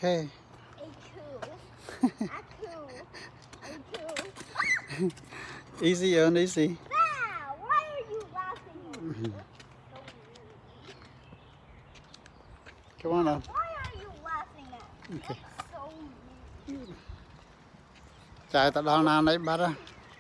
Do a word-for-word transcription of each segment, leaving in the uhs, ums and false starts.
Okay. Easy, Ern, easy. Wow, why are you laughing at me? Come on, Ern. Why are you laughing at me? Okay. That's so mean. Chạy ta đo nào đấy bắt ra.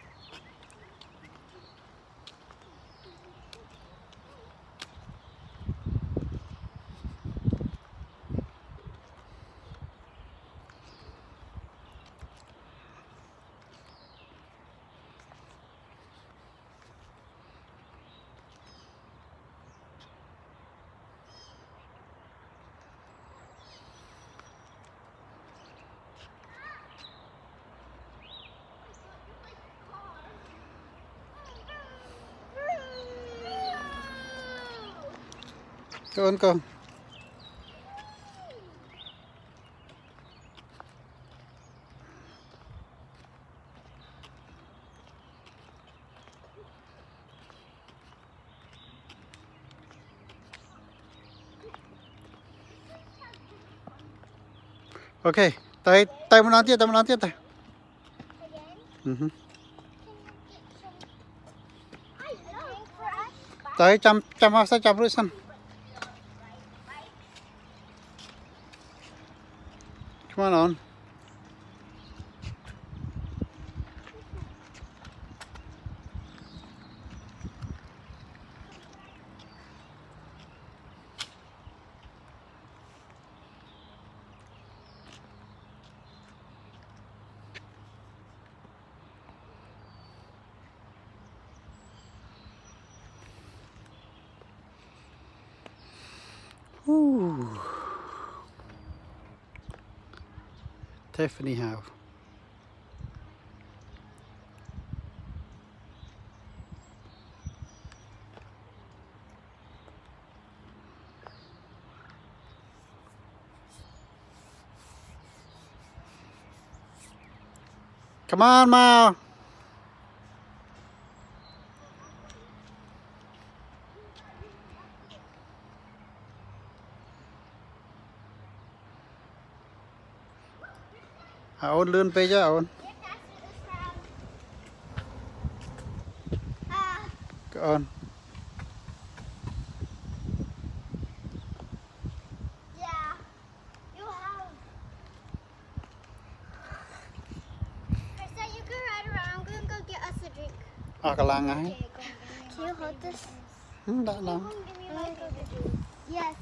Con con. Ok, tới tới một lần tiếp, tới một lần tiếp tới. Uh-huh. Tới trăm trăm hoa sẽ chập rồi sân. Come on on. Ooh. Tiffany Howe. Come on, Mao. À, ôn lươn về chứ ôn. Ôn. À, cái làng ấy. Can you hold this? Hmm, đã đâu. Yes.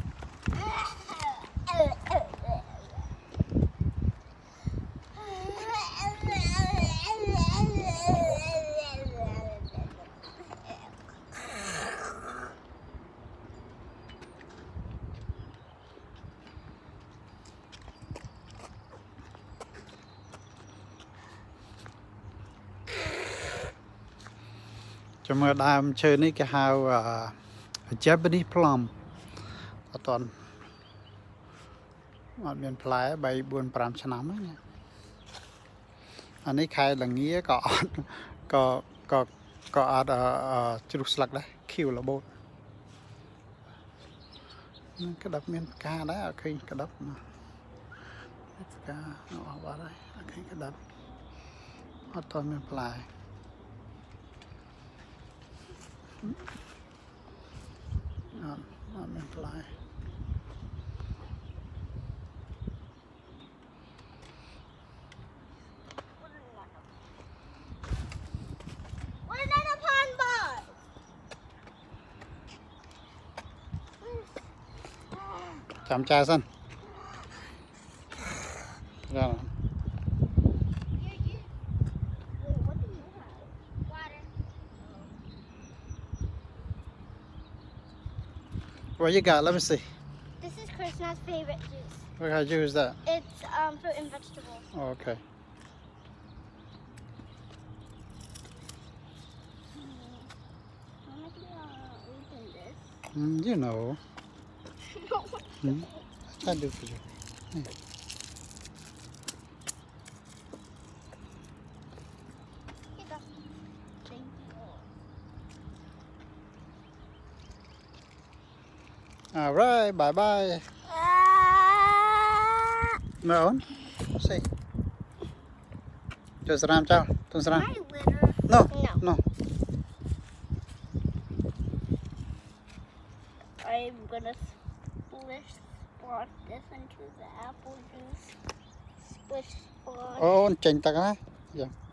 Cho mưa đam chơi ní cái hào uh, Japanese plum. Ở toàn ở miền Pleiad bay buôn pram channam ấy nha. Anh ấy khai là nghĩa có có có có ở chụp sạc đấy, kêu là bột. Cái đập miền ca đấy ở khi cái đập mà ca nó vào đây ở khi cái đập ở toàn miền Pleiad. Ở miền Pleiad. Chạm trà sân. Ra nào. What you got? Let me see. This is Krishna's favorite juice. What kind of juice is that? It's um, fruit and vegetables. Oh, okay. Mm, you know. Mm, I can do for you. Yeah. All right, bye bye. Ah! មើលអូនសេចូលស្រាមចោលទុំស្រាម My litter. No No. no I'm gonna splish spot this into the apple juice. Splish spot. អូនចេញទឹកណាយ៉ា